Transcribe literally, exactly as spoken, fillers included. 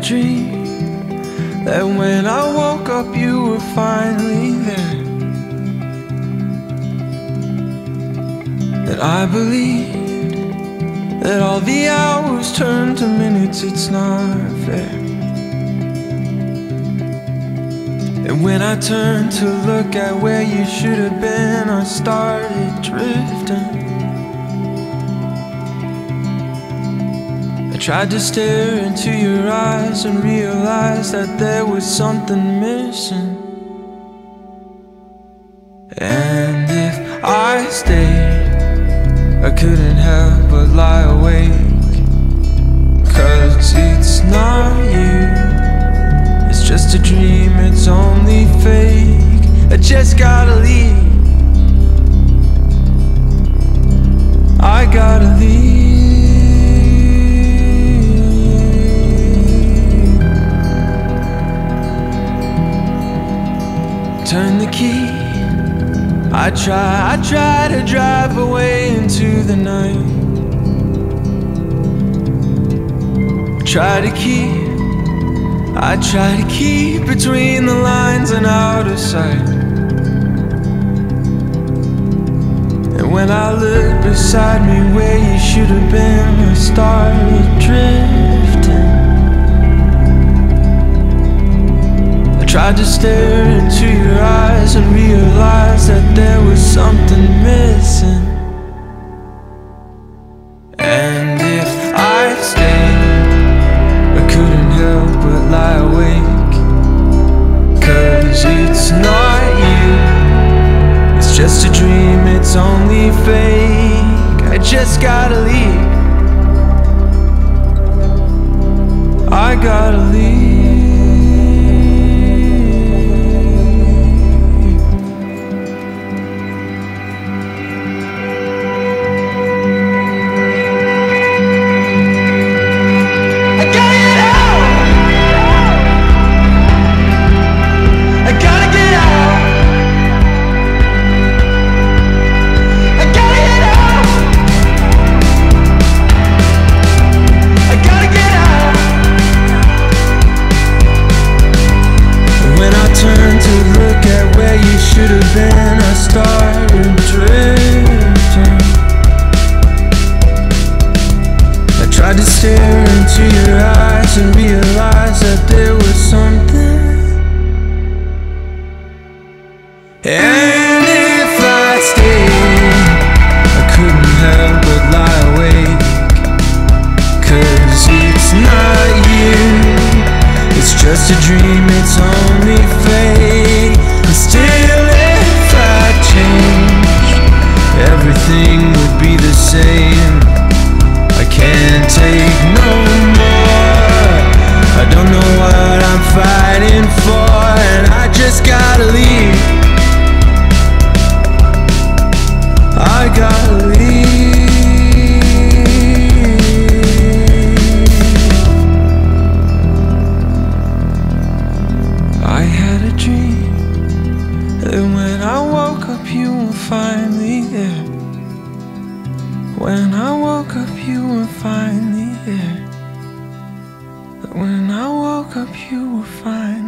dream that when I woke up you were finally there. That I believed that all the hours turned to minutes, it's not fair. And when I turned to look at where you should have been, I started drifting. I tried to stare into your eyes and realize that there was something missing. And if I stayed, I couldn't help but lie awake, 'cause it's not you, it's just a dream, it's only fake. I just gotta leave, I gotta leave. Turn the key, I try, I try to drive away into the night. Try to keep, I try to keep between the lines and out of sight. And when I look beside me where you should have been, I started drifting. I tried to stare into your eyes and realize that there was something missing. And if I stayed, I couldn't help but lie awake, 'cause it's not you, it's just a dream, it's only fake. I just gotta leave, I gotta leave. Should have been, I started drifting. I tried to stare into your eyes and realize that there was something. And if I stayed, I couldn't help but lie awake, 'cause it's not you, it's just a dream, it's only fake. And still if I changed, everything would be the same. I can't take no more, I don't know what I'm fighting for, and I just gotta leave, I gotta leave. I had a dream that when I woke up you were finally there. When I woke up you were finally there. That when I woke up you were finally